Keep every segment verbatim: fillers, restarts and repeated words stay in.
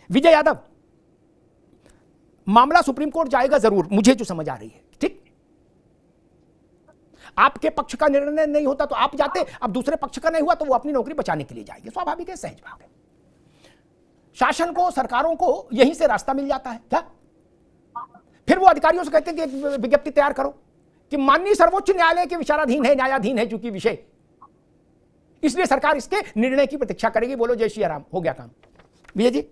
विजय यादव, मामला supreme court जाएगा जरूर, मुझे जो समझ आ रही है, ठीक? आपके पक्ष का निर्णय नहीं होता तो आप जाते, अब दूसरे पक्ष का नहीं हुआ तो वो अपनी नौकरी बचाने के लिए जाएंगे, स्वाभाविक है, सहज बात है। शासन को, सरकारों को यहीं से रास्ता मिल जाता है क्या? फिर वो अधिकारियों से कहते हैं कि एक विज्ञप्ति तैयार करो कि माननीय सर्वोच्च न्यायालय के विचाराधीन है, न्यायाधीन है चूंकि विषय, इसलिए सरकार इसके निर्णय की प्रतीक्षा करेगी। बोलो जय श्री राम, हो गया काम। विजय जी।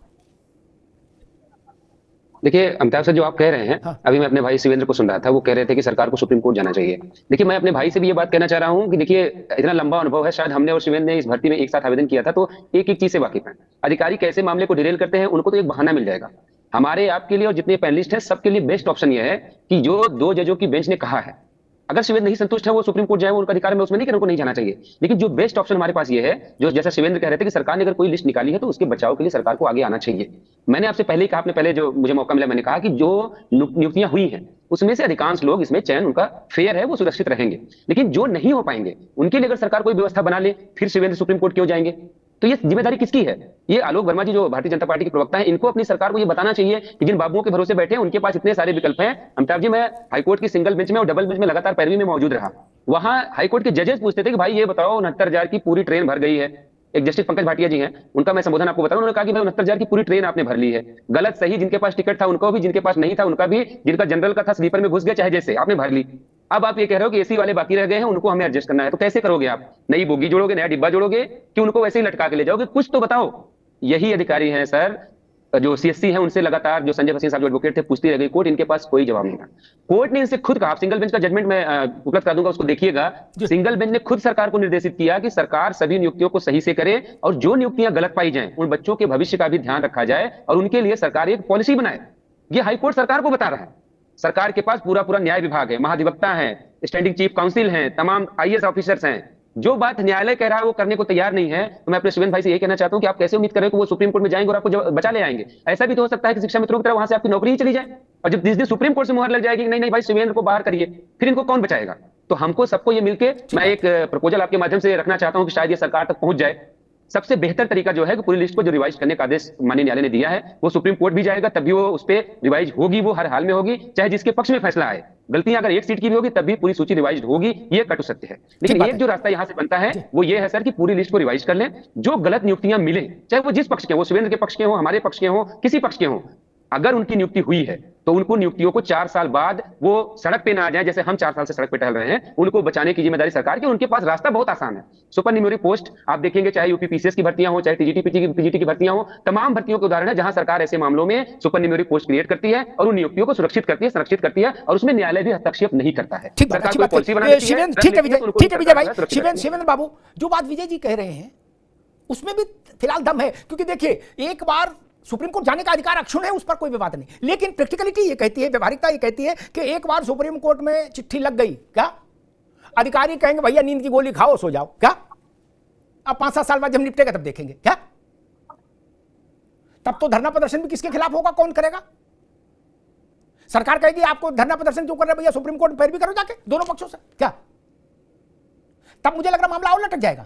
देखिए अमिताभ सर, जो आप कह रहे हैं, हाँ। अभी मैं अपने भाई शिवेंद्र को सुन रहा था, वो कह रहे थे कि सरकार को सुप्रीम कोर्ट जाना चाहिए। देखिए मैं अपने भाई से भी ये बात कहना चाह रहा हूं कि देखिए इतना लंबा अनुभव है, शायद हमने और शिवेंद्र ने इस भर्ती में एक साथ आवेदन किया था, तो एक एक चीज से वाकिफ है। अधिकारी कैसे मामले को डिरेल करते हैं, उनको तो एक बहाना मिल जाएगा। हमारे आपके लिए और जितने पैनलिस्ट हैं सबके लिए बेस्ट ऑप्शन यह है कि जो दो जजों की बेंच ने कहा है, अगर शिवेंद्र नहीं संतुष्ट है वो सुप्रीम कोर्ट जाए, वो उनका अधिकार है, मैं उसमें नहीं कह रहा हूं उनको नहीं जाना चाहिए, लेकिन जो बेस्ट ऑप्शन हमारे पास ये है, जो जैसा शिवेंद्र कह रहे थे कि सरकार ने अगर कोई लिस्ट निकाली है तो उसके बचाव के लिए सरकार को आगे आना चाहिए। मैंने आपसे पहले ही कहा, आपने पहले जो मुझे मौका मिला मैंने कहा कि जो नियुक्तियां हुई हैं उसमें से अधिकांश लोग, इसमें चयन उनका फेयर है, वो सुरक्षित रहेंगे, लेकिन जो नहीं हो पाएंगे उनके लिए अगर सरकार कोई व्यवस्था बना ले, फिर शिवेंद्र सुप्रीम कोर्ट क्यों जाएंगे? तो ये जिम्मेदारी किसकी है? ये आलोक वर्मा जी जो भारतीय जनता पार्टी के प्रवक्ता हैं, इनको अपनी सरकार को ये बताना चाहिए कि जिन बाबुओं के भरोसे बैठे हैं उनके पास इतने सारे विकल्प हैं। अमिताभ जी, मैं हाईकोर्ट की सिंगल बेंच में और डबल बेंच में लगातार पैरवी में मौजूद रहा। वहां हाईकोर्ट के जजेस पूछते थे कि भाई ये बताओ उनहत्तर हजार की पूरी ट्रेन भर गई है। एक जस्टिस पंकज भाटिया जी हैं, उनका मैं संबोधन आपको बताऊं, उन्होंने कहा कि भाई उनहत्तर हजार की पूरी ट्रेन आपने भर ली है, गलत सही जिनके पास टिकट था उनको भी, जिनके पास नहीं था उनका भी, जिनका जनरल का था स्लीपर में घुस गया चाहे जैसे, आपने भर ली। अब आप ये कह रहे हो कि एसी वाले बाकी रह गए हैं, उनको हमें एडजस्ट करना है, तो कैसे करोगे आप? नई बोगी जोड़ोगे, नया डिब्बा जोड़ोगे कि उनको वैसे ही लटका के ले जाओगे? कुछ तो बताओ। यही अधिकारी हैं सर जो सीएससी है, उनसे लगातार जो संजय भसीन साहब जो एडवोकेट थे पूछती रह गई कोर्ट, इनके पास कोई जवाब नहीं था। कोर्ट ने इनसे खुद कहा, सिंगल बेंच का जजमेंट मैं उपलब्ध करा दूंगा, उसको देखिएगा। सिंगल बेंच ने खुद सरकार को निर्देशित किया कि सरकार सभी नियुक्तियों को सही से करे और जो नियुक्तियां गलत पाई जाएं उन बच्चों के भविष्य का भी ध्यान रखा जाए और उनके लिए सरकार एक पॉलिसी बनाए। ये हाईकोर्ट सरकार को बता रहा है। सरकार के पास पूरा पूरा न्याय विभाग है, महाधिवक्ता है, स्टैंडिंग चीफ काउंसिल है, तमाम आईएएस ऑफिसर्स हैं। जो बात न्यायालय कह रहा है वो करने को तैयार नहीं है, तो मैं अपने शिवेंद्र भाई से यही कहना चाहता हूं कि आप कैसे उम्मीद करें कि वो सुप्रीम कोर्ट में जाएंगे और आपको बचा ले आएंगे? ऐसा भी तो हो सकता है कि शिक्षा मित्रों की तरह वहां से आपकी नौकरी ही चली जाए, और जब जिस दिन सुप्रीम कोर्ट से मुहर लग जाएगी कि नहीं नहीं भाई शिवेंद्र को बाहर करिए, फिर इनको कौन बचाएगा? तो हमको सबको ये मिलके, मैं एक प्रपोजल आपके माध्यम से रखना चाहता हूं कि शायद ये सरकार तक पहुंच जाए। सबसे बेहतर तरीका जो है कि पूरी लिस्ट को जो रिवाइज करने का आदेश माननीय न्यायालय ने दिया है, वो सुप्रीम कोर्ट भी जाएगा, तब भी वो उस पर रिवाइज होगी, वो हर हाल में होगी, चाहे जिसके पक्ष में फैसला आए। गलतियां अगर एक सीट की भी होगी तब भी पूरी सूची रिवाइज होगी, ये कटु सत्य है। लेकिन एक जो रास्ता यहां से बनता है वो ये है सर कि पूरी लिस्ट को रिवाइज कर लें, जो गलत नियुक्तियां मिले, चाहे वो जिस पक्ष के हो, शिवेंद्र के पक्ष के हो, हमारे पक्ष के हो, किसी पक्ष के हो, अगर उनकी नियुक्ति हुई है तो उनको नियुक्तियों को चार साल बाद वो सड़क पे ना आ जाए, जैसे हम चार साल से सड़क पे टहल रहे हैं, उनको बचाने की जिम्मेदारी सरकार की। उनके पास रास्ता बहुत आसान है। सुपर न्यूमेरी पोस्ट आप देखेंगे, चाहे यूपी पीसीएस की भर्तियां हो, चाहे टीजीटी पीजीटी की भर्तियां हो, तमाम भर्तियों के उदाहरण है जहां सरकार ऐसे मामलों में सुपर न्यूमेरी पोस्ट क्रिएट करती है और उन नियुक्तियों को सुरक्षित करती है, संरक्षित करती है, और उसमें न्यायालय भी हस्तक्षेप नहीं करता है। सरकार कोई पॉलिसी बना देती है। ठीक है विजय, ठीक है विजय भाई, शिवेंद्र शिवेंद्र बाबू, जो बात विजय जी कह रहे हैं उसमें भी फिलहाल दम है, क्योंकि देखिए एक बार सुप्रीम कोर्ट जाने का अधिकार अक्षुण्ण है, उस पर कोई विवाद नहीं, लेकिन प्रैक्टिकलिटी ये कहती है, व्यवहारिकता ये कहती है कि एक बार सुप्रीम कोर्ट में चिट्ठी लग गई, क्या अधिकारी कहेंगे भैया नींद की गोली खाओ सो जाओ, क्या अब पांच सात साल बाद जब निपटेगा तब देखेंगे, क्या तब तो धरना प्रदर्शन भी किसके खिलाफ होगा, कौन करेगा? सरकार कहेगी आपको धरना प्रदर्शन क्यों कर रहे भैया, सुप्रीम कोर्ट में पैरवी करो जाके दोनों पक्षों से, क्या तब मुझे लग रहा मामला और लटक जाएगा।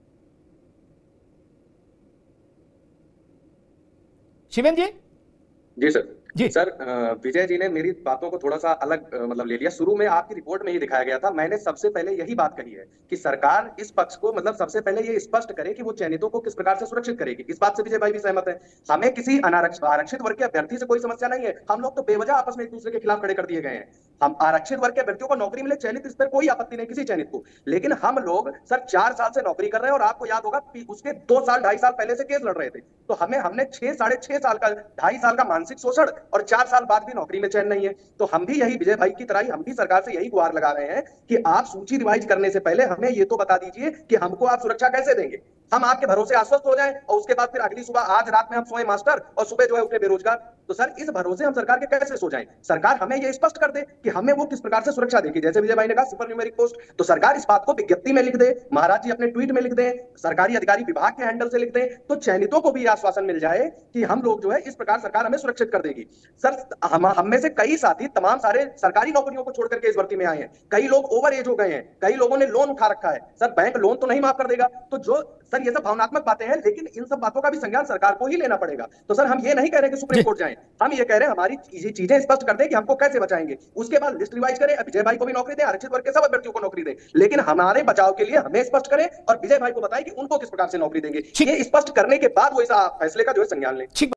शिवेंद्र जी। जी सर जी सर, विजय जी ने मेरी बातों को थोड़ा सा अलग मतलब ले लिया। शुरू में आपकी रिपोर्ट में ही दिखाया गया था, मैंने सबसे पहले यही बात कही है कि सरकार इस पक्ष को मतलब सबसे पहले ये स्पष्ट करे कि वो चयनितों को किस प्रकार से सुरक्षित करेगी। इस बात से विजय भाई भी सहमत है। हमें किसी अनारक्षित आरक्षित वर्ग के अभ्यर्थी से कोई समस्या नहीं है, हम लोग तो बेवजह आपस में एक दूसरे के खिलाफ खड़े कर दिए गए हैं। हम आरक्षित वर्ग के अभ्यर्थियों को नौकरी मिले, चयनित, इस पर कोई आपत्ति नहीं किसी चयनित को, लेकिन हम लोग सर चार साल से नौकरी कर रहे हैं और आपको याद होगा उसके दो साल ढाई साल पहले से केस लड़ रहे थे, तो हमें हमने छह साढ़े छह साल का ढाई साल का मानसिक शोषण और चार साल बाद भी नौकरी में चैन नहीं है। तो हम भी यही विजय भाई की तरह ही हम भी सरकार से यही गुहार लगा रहे हैं कि आप सूची रिवाइज करने से पहले हमें ये तो बता दीजिए कि हमको आप सुरक्षा कैसे देंगे, हम आपके भरोसे आश्वस्त हो जाएं और उसके बाद फिर अगली सुबह आज रात में हम सोए मास्टर और सुबह जो है उठे बेरोजगार। तो सर इस भरोसे हम सरकार के कैसे सो जाएं? सरकार हमें ये स्पष्ट कर दे कि हमें वो किस प्रकार से सुरक्षा देगी। जैसे विजय भाई ने कहा सुपर न्यूमेरिक पोस्ट, तो सरकार इस बात को विज्ञप्ति में लिख दे, महाराज जी अपने ट्वीट में लिख दे, सरकारी अधिकारी विभाग के हैंडल से लिख दे, तो चयनितों को भी आश्वासन मिल जाए कि हम लोग जो है इस प्रकार सरकार हमें सुरक्षित कर देगी। सर हम हम में से कई साथी तमाम सारे सरकारी नौकरियों को छोड़ करके इस भर्ती में आए हैं, कई लोग ओवर एज हो गए हैं, कई लोगों ने लोन उठा रखा है। सर बैंक लोन तो नहीं माफ कर देगा, तो जो सर सर ये सब भावनात्मक बातें हैं, लेकिन इन सब बातों का भी संज्ञान सरकार को ही लेना पड़ेगा। तो सर हम ये नहीं कह रहे कि सुप्रीम कोर्ट जाएं, हम ये कह रहे हैं हमारी चीजें स्पष्ट कर दें कि हमको कैसे बचाएंगे, उसके बाद लिस्ट रिवाइज करें, विजय भाई को भी नौकरी दें, आरक्षित वर्ग के सब अभ्यर्थियों को नौकरी दें, लेकिन हमारे बचाव के लिए हमें स्पष्ट करें और विजय भाई को बताएं कि उनको किस प्रकार से नौकरी देंगे। ये स्पष्ट करने के बाद वो इस फैसले का जो है संज्ञान लें।